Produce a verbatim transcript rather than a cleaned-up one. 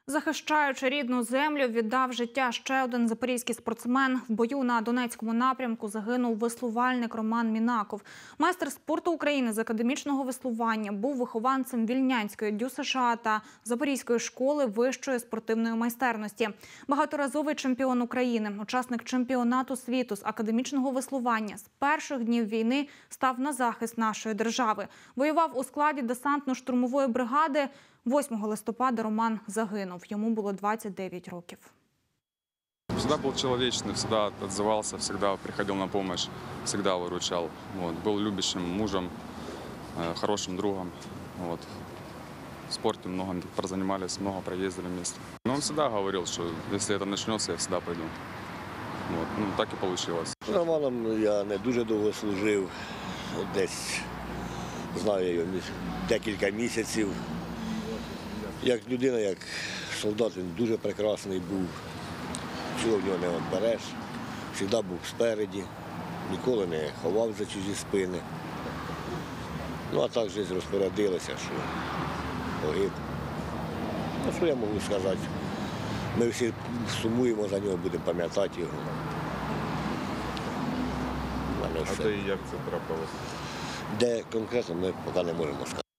Захищаючи рідну землю, віддав життя ще один запорізький спортсмен. В бою на Донецькому напрямку загинув веслувальник Роман Мінаков. Майстер спорту України з академічного веслування, був вихованцем Вільнянської ДЮСШ та Запорізької школи вищої спортивної майстерності. Багаторазовий чемпіон України, учасник чемпіонату світу з академічного веслування, з перших днів війни став на захист нашої держави. Воював у складі десантно-штурмової бригади. восьмого листопада Роман загинув. Йому було двадцять дев'ять років. Всегда был человечный, всегда отзывался, всегда приходил на помощь, всегда выручал. Вот. Был любящим мужем, хорошим другом. Вот. В спорте много прозанимались, много проездили вместе. Но он всегда говорил, что если это начнется, я всегда пойду. Вот. Ну, так и получилось. З Романом я не дуже довго служив, десь знаю я його декілька місяців. Як людина, як солдат, він дуже прекрасний був, чого в нього не відбереш, завжди був спереді, ніколи не ховав за чужі спини. Ну а так життя розпорядилася, що погиб. Ну що я можу сказати, ми всі сумуємо за нього, будемо пам'ятати його. А де і як це трапилося? Де конкретно ми поки не можемо сказати.